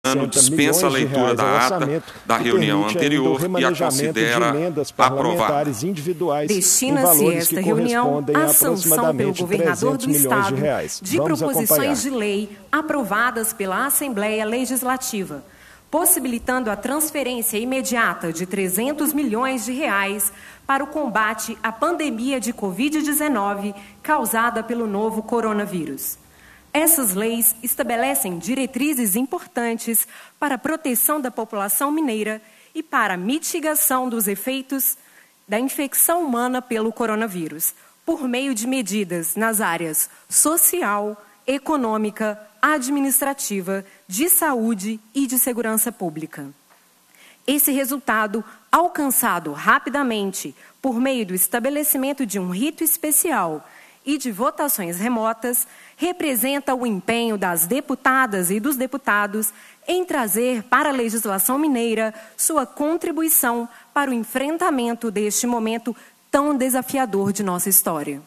dispensa a leitura da ata da reunião anterior e a considera aprovada. Destina-se esta reunião à sanção pelo governador do Estado de proposições de lei aprovadas pela Assembleia Legislativa, possibilitando a transferência imediata de R$300 milhões para o combate à pandemia de Covid-19 causada pelo novo coronavírus. Essas leis estabelecem diretrizes importantes para a proteção da população mineira e para a mitigação dos efeitos da infecção humana pelo coronavírus, por meio de medidas nas áreas social, econômica, administrativa, de saúde e de segurança pública. Esse resultado, alcançado rapidamente por meio do estabelecimento de um rito especial e de votações remotas, representa o empenho das deputadas e dos deputados em trazer para a legislação mineira sua contribuição para o enfrentamento deste momento tão desafiador de nossa história.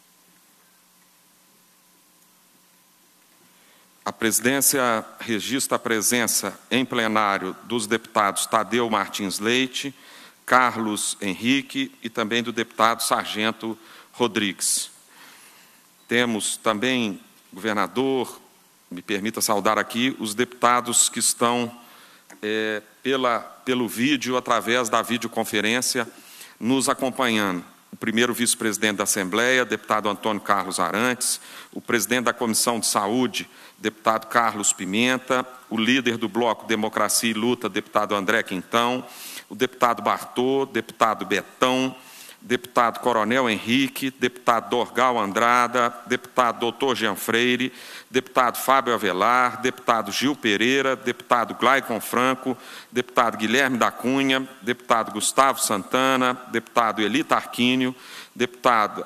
A presidência registra a presença em plenário dos deputados Tadeu Martins Leite, Carlos Henrique e também do deputado Sargento Rodrigues. Temos também, governador, me permita saudar aqui os deputados que estão pelo vídeo, através da videoconferência, nos acompanhando. O primeiro vice-presidente da Assembleia, deputado Antônio Carlos Arantes, o presidente da Comissão de Saúde, deputado Carlos Pimenta, o líder do Bloco Democracia e Luta, deputado André Quintão, o deputado Bartô, deputado Betão, deputado Coronel Henrique, deputado Dorgal Andrada, deputado Doutor Jean Freire, deputado Fábio Avelar, deputado Gil Pereira, deputado Glaicon Franco, deputado Guilherme da Cunha, deputado Gustavo Santana, deputado Eli Tarquínio, deputada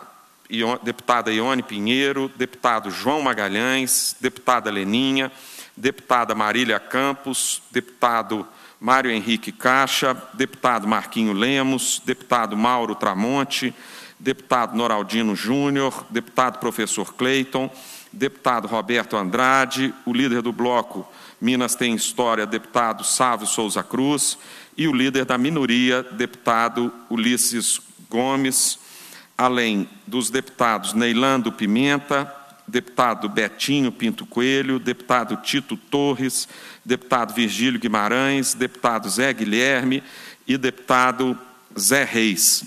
Ione Pinheiro, deputado João Magalhães, deputada Leninha, deputada Marília Campos, deputado Mário Henrique Caixa, deputado Marquinho Lemos, deputado Mauro Tramonte, deputado Noraldino Júnior, deputado professor Cleiton, deputado Roberto Andrade, o líder do bloco Minas Tem História, deputado Sávio Souza Cruz, e o líder da minoria, deputado Ulisses Gomes, além dos deputados Neilando Pimenta, deputado Betinho Pinto Coelho, deputado Tito Torres, deputado Virgílio Guimarães, deputado Zé Guilherme e deputado Zé Reis,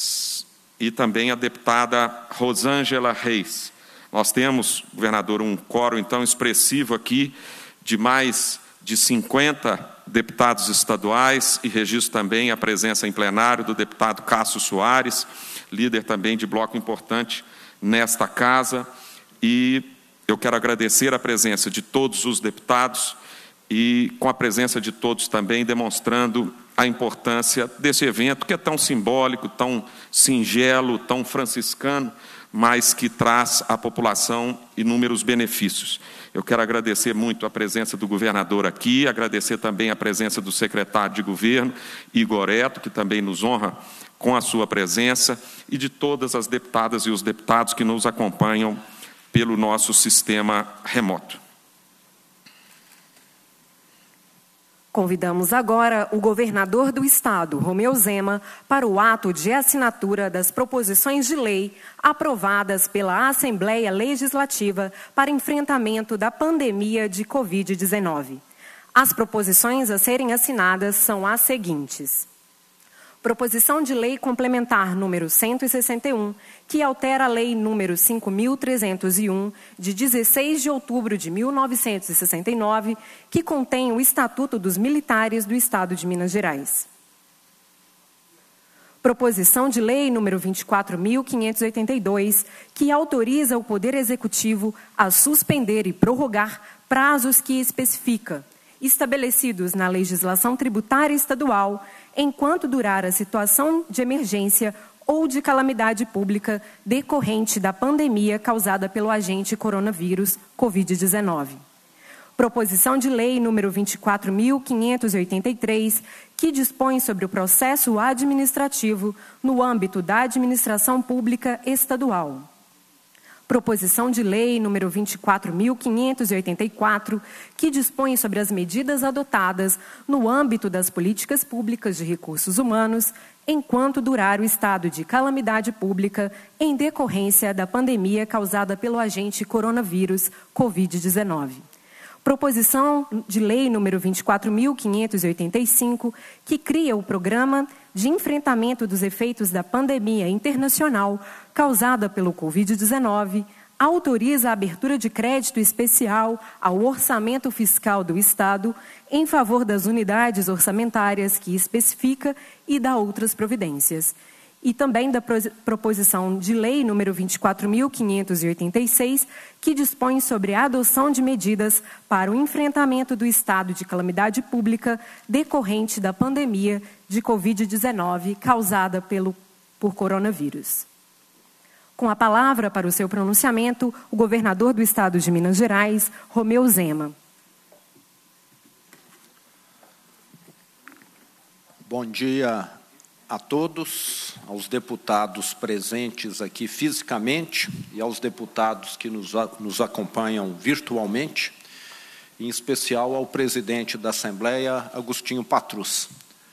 e também a deputada Rosângela Reis. Nós temos, governador, um quórum, então, expressivo aqui de mais de 50 deputados estaduais, e registro também a presença em plenário do deputado Cássio Soares, líder também de bloco importante nesta casa. E eu quero agradecer a presença de todos os deputados e, com a presença de todos também, demonstrando a importância desse evento, que é tão simbólico, tão singelo, tão franciscano, mas que traz à população inúmeros benefícios. Eu quero agradecer muito a presença do governador aqui, agradecer também a presença do secretário de governo, Igor Eto, que também nos honra com a sua presença, e de todas as deputadas e os deputados que nos acompanham pelo nosso sistema remoto. Convidamos agora o governador do Estado, Romeu Zema, para o ato de assinatura das proposições de lei aprovadas pela Assembleia Legislativa para enfrentamento da pandemia de Covid-19. As proposições a serem assinadas são as seguintes. Proposição de Lei Complementar número 161, que altera a Lei número 5.301, de 16 de outubro de 1969, que contém o Estatuto dos Militares do Estado de Minas Gerais. Proposição de Lei número 24.582, que autoriza o Poder Executivo a suspender e prorrogar prazos que especifica, estabelecidos na legislação tributária estadual, enquanto durar a situação de emergência ou de calamidade pública decorrente da pandemia causada pelo agente coronavírus Covid-19. Proposição de Lei número 24.583, que dispõe sobre o processo administrativo no âmbito da administração pública estadual. Proposição de Lei número 24.584, que dispõe sobre as medidas adotadas no âmbito das políticas públicas de recursos humanos enquanto durar o estado de calamidade pública em decorrência da pandemia causada pelo agente coronavírus Covid-19. Proposição de Lei número 24.585, que cria o Programa de Enfrentamento dos Efeitos da Pandemia Internacional causada pelo Covid-19, autoriza a abertura de crédito especial ao orçamento fiscal do Estado em favor das unidades orçamentárias que especifica e dá outras providências. E também da proposição de lei número 24.586, que dispõe sobre a adoção de medidas para o enfrentamento do estado de calamidade pública decorrente da pandemia de Covid-19 causada por coronavírus. Com a palavra para o seu pronunciamento, o governador do Estado de Minas Gerais, Romeu Zema. Bom dia a todos, aos deputados presentes aqui fisicamente e aos deputados que nos acompanham virtualmente, em especial ao presidente da Assembleia, Agostinho Patrus.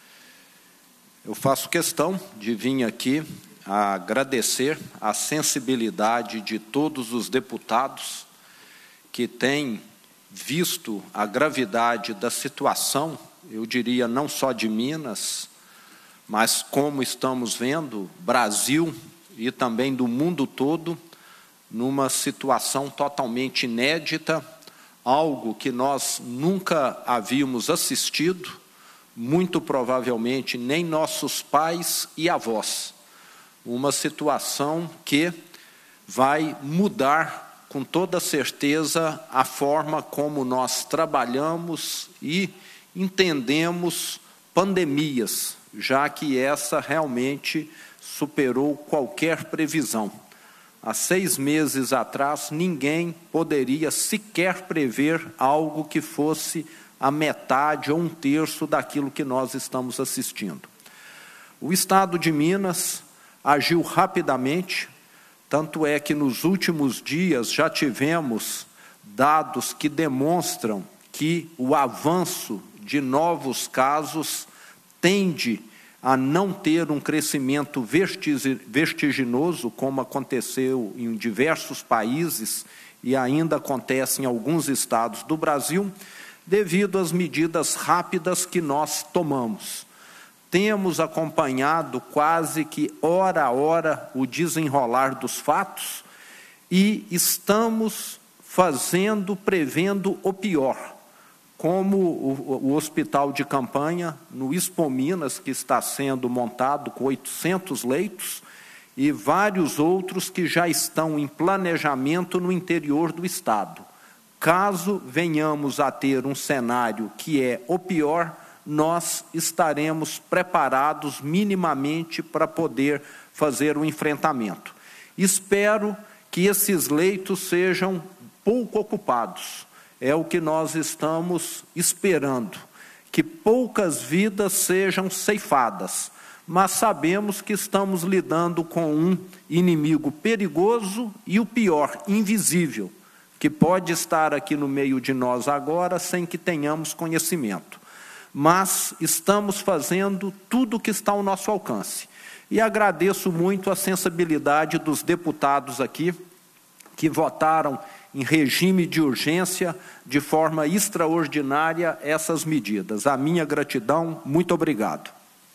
Eu faço questão de vir aqui a agradecer a sensibilidade de todos os deputados que têm visto a gravidade da situação, eu diria não só de Minas, mas como estamos vendo, Brasil e também do mundo todo, numa situação totalmente inédita, algo que nós nunca havíamos assistido, muito provavelmente nem nossos pais e avós. Uma situação que vai mudar, com toda certeza, a forma como nós trabalhamos e entendemos pandemias, já que essa realmente superou qualquer previsão. Há 6 meses atrás, ninguém poderia sequer prever algo que fosse a metade ou 1/3 daquilo que nós estamos assistindo. O Estado de Minas agiu rapidamente, tanto é que nos últimos dias já tivemos dados que demonstram que o avanço de novos casos tende a não ter um crescimento vertiginoso, como aconteceu em diversos países e ainda acontece em alguns estados do Brasil, devido às medidas rápidas que nós tomamos. Temos acompanhado quase que hora a hora o desenrolar dos fatos e estamos prevendo o pior, como o hospital de campanha no Expo Minas, que está sendo montado com 800 leitos, e vários outros que já estão em planejamento no interior do Estado. Caso venhamos a ter um cenário que é o pior, nós estaremos preparados minimamente para poder fazer o enfrentamento. Espero que esses leitos sejam pouco ocupados. É o que nós estamos esperando, que poucas vidas sejam ceifadas, mas sabemos que estamos lidando com um inimigo perigoso e o pior, invisível, que pode estar aqui no meio de nós agora sem que tenhamos conhecimento. Mas estamos fazendo tudo o que está ao nosso alcance. E agradeço muito a sensibilidade dos deputados aqui, que votaram em regime de urgência, de forma extraordinária, essas medidas. A minha gratidão, muito obrigado.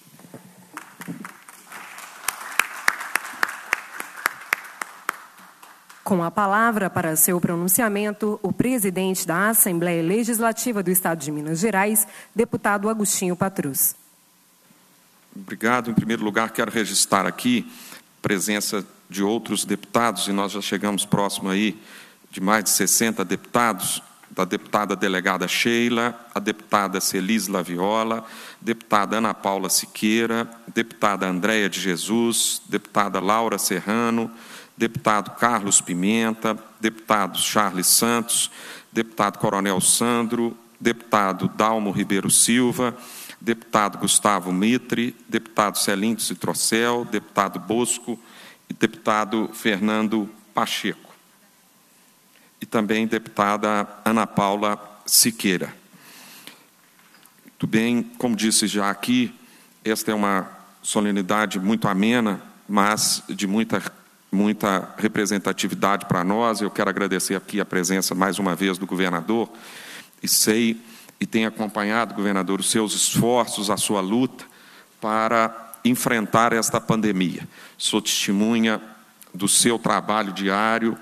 Com a palavra para seu pronunciamento, o presidente da Assembleia Legislativa do Estado de Minas Gerais, deputado Agostinho Patrus. Obrigado. Em primeiro lugar, quero registrar aqui a presença de outros deputados, e nós já chegamos próximo aí de mais de 60 deputados, da deputada delegada Sheila, a deputada Celis Laviola, deputada Ana Paula Siqueira, deputada Andréia de Jesus, deputada Laura Serrano, deputado Carlos Pimenta, deputado Charles Santos, deputado Coronel Sandro, deputado Dalmo Ribeiro Silva, deputado Gustavo Mitre, deputado Celinho Citrocel, deputado Bosco e deputado Fernando Pacheco. e também deputada Ana Paula Siqueira. Muito bem, como disse já aqui, esta é uma solenidade muito amena, mas de muita representatividade para nós. Eu quero agradecer aqui a presença, mais uma vez, do governador, e tenho acompanhado, governador, os seus esforços, a sua luta para enfrentar esta pandemia. Sou testemunha do seu trabalho diário,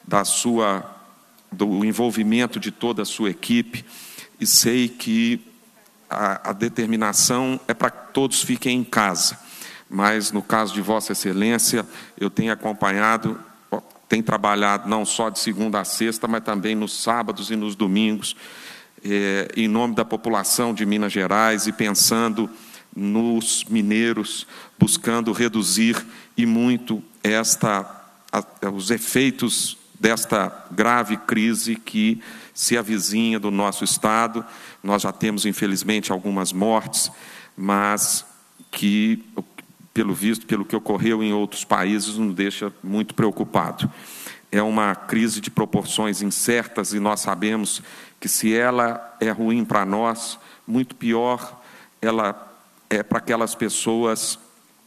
do envolvimento de toda a sua equipe, e sei que a determinação é para que todos fiquem em casa. Mas, no caso de Vossa Excelência, eu tenho acompanhado, tenho trabalhado não só de segunda a sexta, mas também nos sábados e nos domingos, em nome da população de Minas Gerais e pensando nos mineiros, buscando reduzir e muito os efeitos desta grave crise que se avizinha do nosso Estado. Nós já temos, infelizmente, algumas mortes, mas que, pelo que ocorreu em outros países, nos deixa muito preocupado. É uma crise de proporções incertas e nós sabemos que, se ela é ruim para nós, muito pior ela é para aquelas pessoas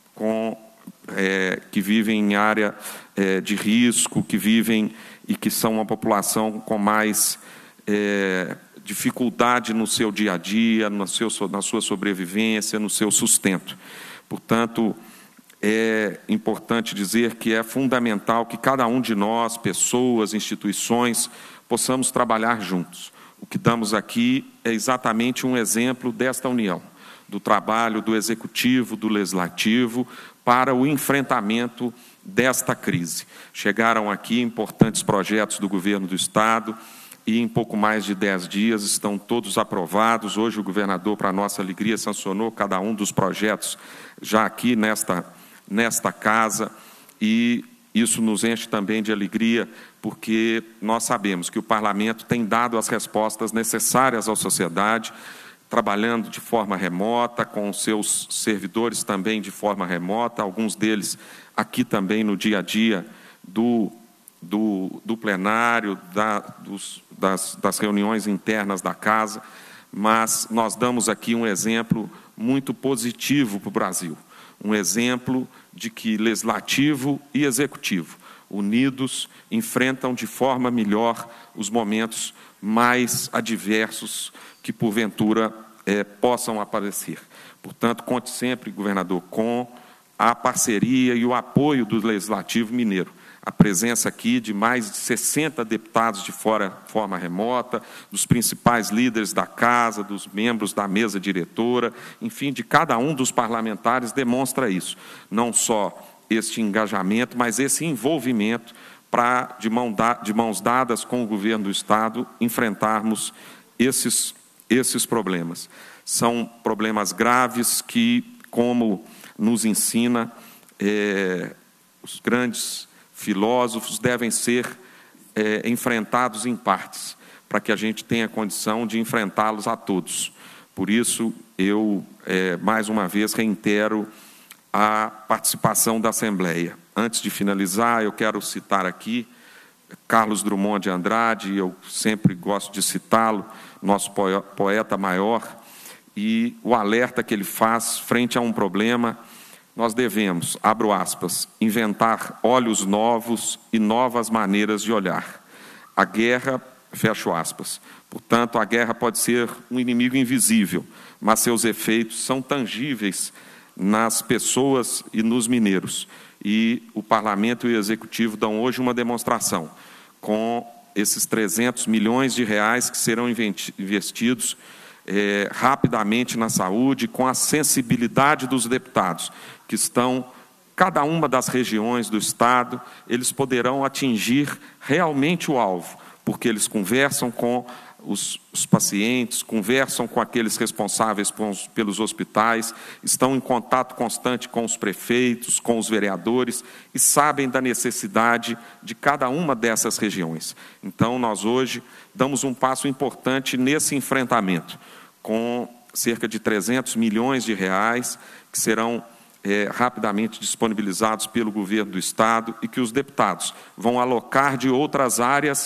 que vivem em área de risco, que vivem e que são uma população com mais dificuldade no seu dia a dia, na sua sobrevivência, no seu sustento. Portanto, é importante dizer que é fundamental que cada um de nós, pessoas, instituições, possamos trabalhar juntos. O que damos aqui é exatamente um exemplo desta união, do trabalho do Executivo, do Legislativo, para o enfrentamento desta crise. Chegaram aqui importantes projetos do Governo do Estado e, em pouco mais de 10 dias, estão todos aprovados. Hoje, o governador, para nossa alegria, sancionou cada um dos projetos já aqui nesta casa, e isso nos enche também de alegria, porque nós sabemos que o Parlamento tem dado as respostas necessárias à sociedade, trabalhando de forma remota, com os seus servidores também de forma remota, alguns deles aqui também no dia a dia do plenário, das reuniões internas da casa, mas nós damos aqui um exemplo muito positivo para o Brasil, um exemplo de que Legislativo e Executivo, unidos, enfrentam de forma melhor os momentos mais adversos que, porventura, possam aparecer. Portanto, conte sempre, governador, com a parceria e o apoio do Legislativo Mineiro. A presença aqui de mais de 60 deputados de forma remota, dos principais líderes da Casa, dos membros da mesa diretora, enfim, de cada um dos parlamentares, demonstra isso. Não só este engajamento, mas esse envolvimento para, de mãos dadas com o governo do Estado, enfrentarmos esses problemas. São problemas graves que, como nos ensina os grandes filósofos, devem ser enfrentados em partes, para que a gente tenha condição de enfrentá-los a todos. Por isso, eu, mais uma vez, reitero a participação da Assembleia. Antes de finalizar, eu quero citar aqui Carlos Drummond de Andrade, eu sempre gosto de citá-lo, nosso poeta maior, e o alerta que ele faz frente a um problema. Nós devemos, abro aspas, inventar olhos novos e novas maneiras de olhar. A guerra, fecho aspas. Portanto, a guerra pode ser um inimigo invisível, mas seus efeitos são tangíveis nas pessoas e nos mineiros. E o Parlamento e o Executivo dão hoje uma demonstração, com esses 300 milhões de reais que serão investidos rapidamente na saúde, com a sensibilidade dos deputados, que estão, cada uma das regiões do Estado, eles poderão atingir realmente o alvo, porque eles conversam com os pacientes, conversam com aqueles responsáveis pelos hospitais, estão em contato constante com os prefeitos, com os vereadores, e sabem da necessidade de cada uma dessas regiões. Então, nós hoje damos um passo importante nesse enfrentamento, com cerca de 300 milhões de reais, que serão rapidamente disponibilizados pelo governo do Estado e que os deputados vão alocar de outras áreas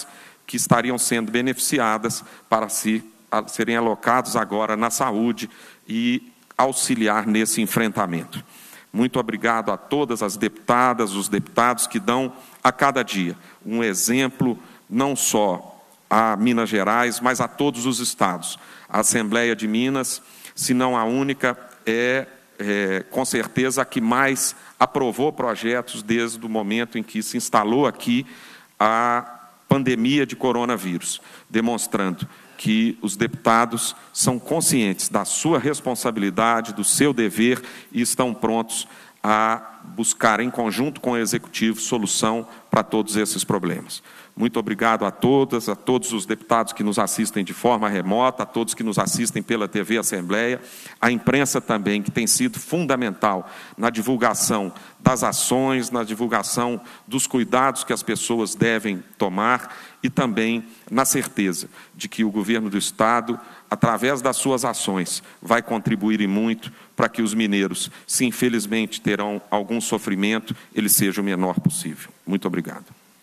que estariam sendo beneficiadas para serem alocados agora na saúde e auxiliar nesse enfrentamento. Muito obrigado a todas as deputadas, os deputados que dão a cada dia um exemplo, não só a Minas Gerais, mas a todos os estados. A Assembleia de Minas, se não a única, com certeza a que mais aprovou projetos desde o momento em que se instalou aqui a pandemia de coronavírus, demonstrando que os deputados são conscientes da sua responsabilidade, do seu dever e estão prontos a buscar, em conjunto com o Executivo, solução para todos esses problemas. Muito obrigado a todas, a todos os deputados que nos assistem de forma remota, a todos que nos assistem pela TV Assembleia, a imprensa também, que tem sido fundamental na divulgação das ações, na divulgação dos cuidados que as pessoas devem tomar e também na certeza de que o governo do Estado, através das suas ações, vai contribuir e muito para que os mineiros, se infelizmente terão algum sofrimento, ele seja o menor possível. Muito obrigado.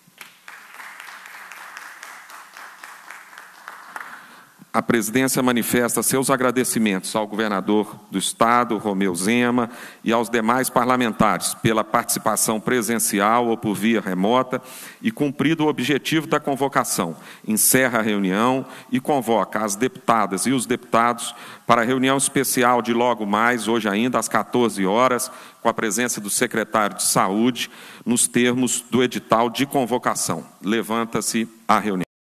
A presidência manifesta seus agradecimentos ao governador do Estado, Romeu Zema, e aos demais parlamentares pela participação presencial ou por via remota e cumprido o objetivo da convocação. Encerra a reunião e convoca as deputadas e os deputados para a reunião especial de logo mais, hoje ainda, às 14 horas, com a presença do secretário de Saúde, nos termos do edital de convocação. Levanta-se a reunião.